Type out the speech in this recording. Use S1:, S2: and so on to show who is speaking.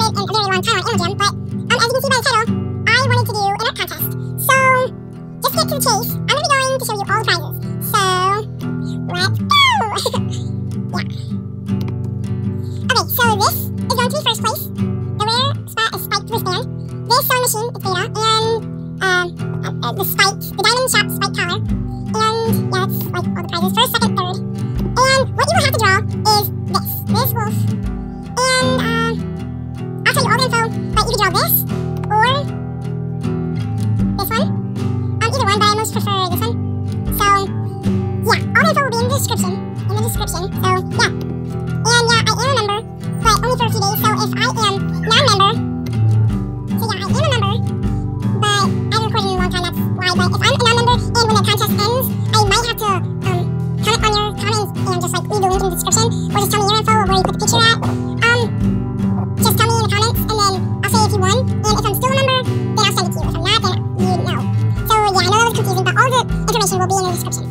S1: a very long time on Animal Jam, but as you can see by the title, I wanted to do an art contest. So, just to get to the chase, I'm going to be going to show you all the prizes. So, let's go! Yeah. Okay, so this is going to be first place. The rare spot is spiked wristband. This sewing machine is beta, and the diamond shop spike collar. And yeah, that's like all the prizes. First, second, third. And what you will have to draw is this wolf. And I'll tell you all the info, but you can draw this or this one. Either one, but I most prefer this one. So yeah, all the info will be in the description. So yeah. And yeah, I am a member, but only for a few days. So if I am non-member, but I haven't recorded in a long time, that's why. But if I'm a non-member and when the contest ends, I might have to comment on your comments and just like leave the link in the description, or just tell me your info or where you put the picture at. Just tell me in the comments, and then I'll say if you won. And if I'm still a member, then I'll send it to you. If I'm not, then you know. So yeah, I know that was confusing, but all the information will be in the description.